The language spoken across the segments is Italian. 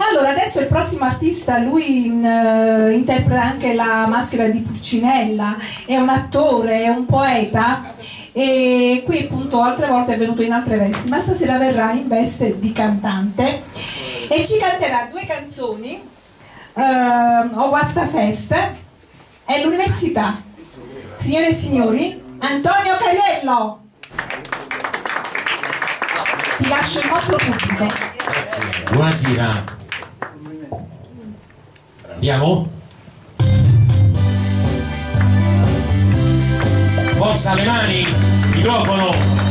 Allora, adesso il prossimo artista, lui interpreta anche la maschera di Pulcinella, è un attore, è un poeta e qui appunto altre volte è venuto in altre vesti, ma stasera verrà in veste di cantante e ci canterà due canzoni, O Guasta Fest e l'Università. Signore e signori, Antonio Caiello. Ti lascio il nostro pubblico. Grazie. Buonasera. Andiamo? Forza le mani, microfono.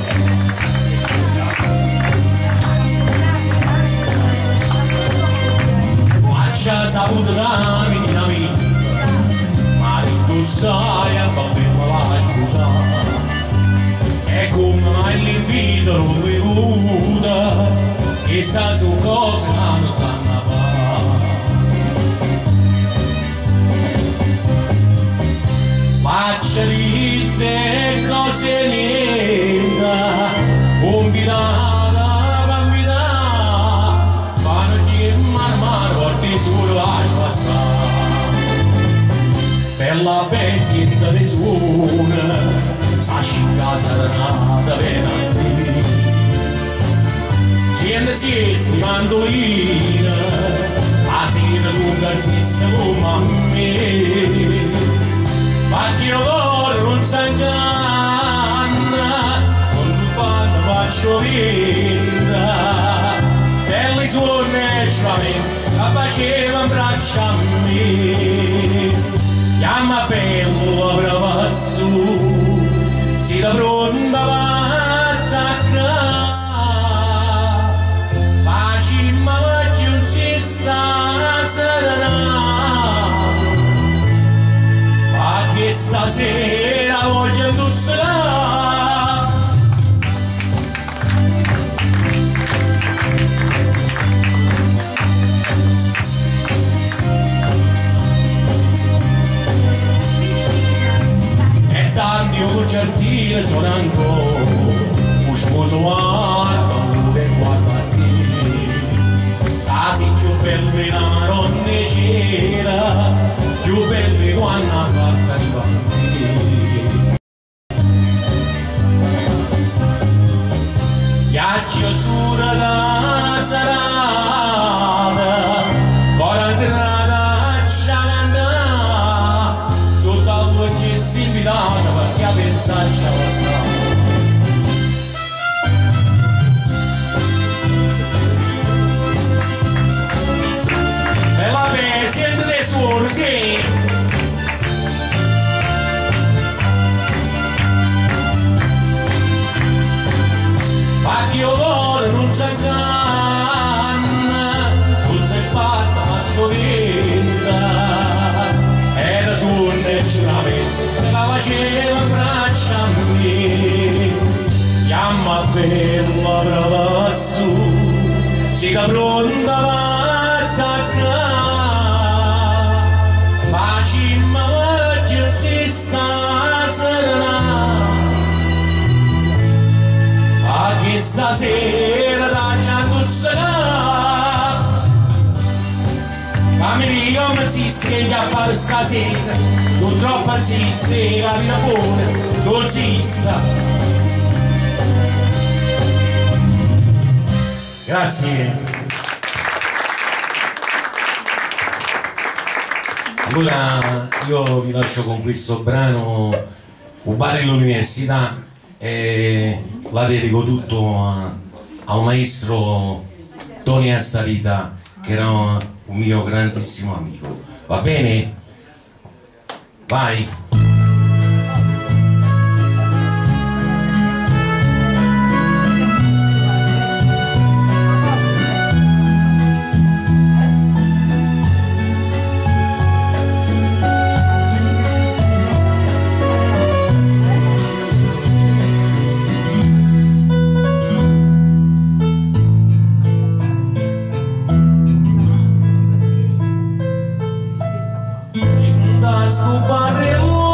Faccia saputo da minami, ma tu sai a bambino la scusa. E come mai l'invito non mi vuole, che sta su cose non sanno fare. Faccia ride cose niente, convidata, bambina, fanno che marmaro a te solo lascio passare. Per la pensiera di suona, sasci in casa danata venerdì, siesti mandolina, la sera lunga esiste come a me. Ma chi lo vuole non si inganna, con il padre faccio vita, per le suore la faceva in braccia a me. Chiama bello brava su, si da pronta a attaccare, facimma che non si sta serenata, fa che stasera voglio indossare. Gentile sono ancora un sposo guarda per guardarti, quasi più belli la maronna c'era, più belli quando guarda di bambini. Ghiaccio sulla la sarata, ora entrata a cantare, sotto a due chiesti invitata perché a pensare c'è la strada. E la siete dei suoni, sì. Ma chi io vuole non si inganna, non si sbatta, faccio vita, e da su ne ce la mette, se la faceva in braccia a me. Chiama per la brava su, si da pronta a attaccare, facimma che non si sta serenata, fa che stasera da giandussana. Fammi dire come esiste che a fare stasera, sono troppo esiste, la vita fuori, sul sista. Grazie. Allora io vi lascio con questo brano, Ubare l'Università, e la dedico tutto a un maestro, Tony Astarita, che era un mio grandissimo amico. Va bene? Vai! Sto barrio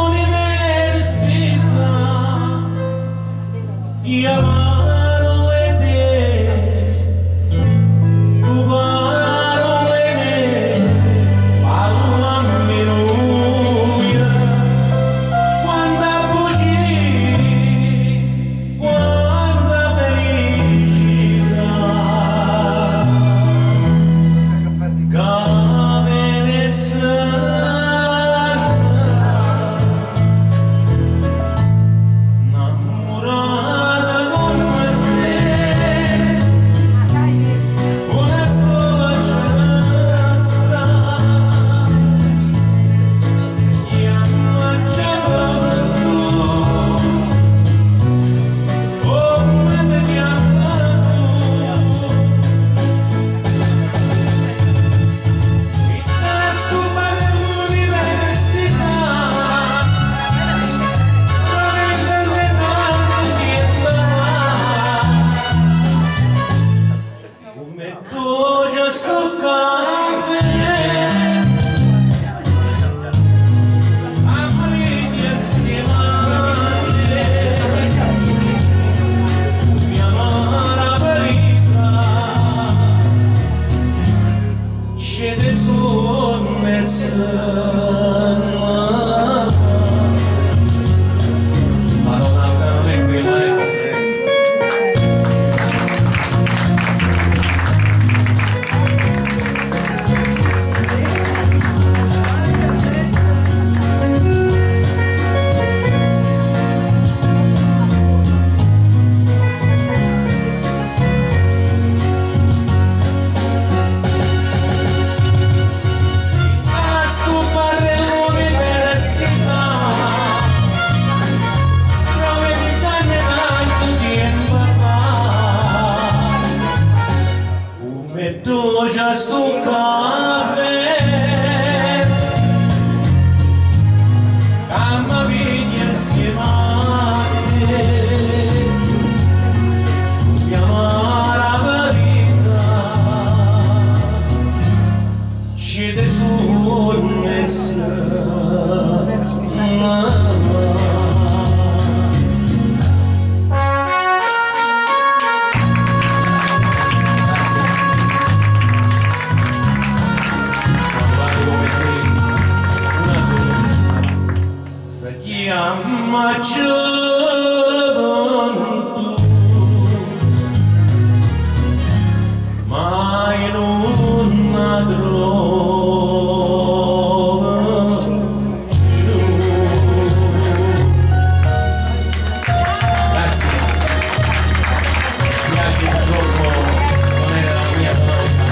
chiama gioventù, mai non la trova più. Grazie. Mi spiace purtroppo non era la mia donna.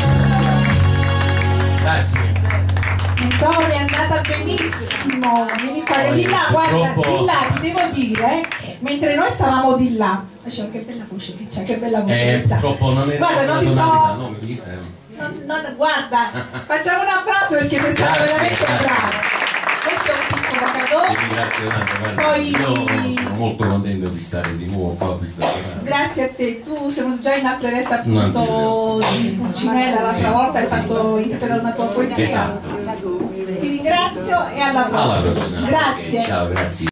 Grazie. Antonio è andata benissimo, vieni qua, di là, guarda, di là, ti devo dire, mentre noi stavamo di là, che bella voce che c'è, che bella voce che c'è. Purtroppo non era guarda, non ti sto... no, guarda, facciamo un applauso perché sei stato veramente bravo. Questo è un piccolo cadeau. Poi... Io sono molto contento di stare di nuovo qua questa serata. Grazie a te, tu sei già in altre veste appunto di Pulcinella, l'altra volta hai fatto interpretare una tua poesia. Esatto. Ti ringrazio e alla prossima. Alla prossima. Grazie. Ciao, grazie.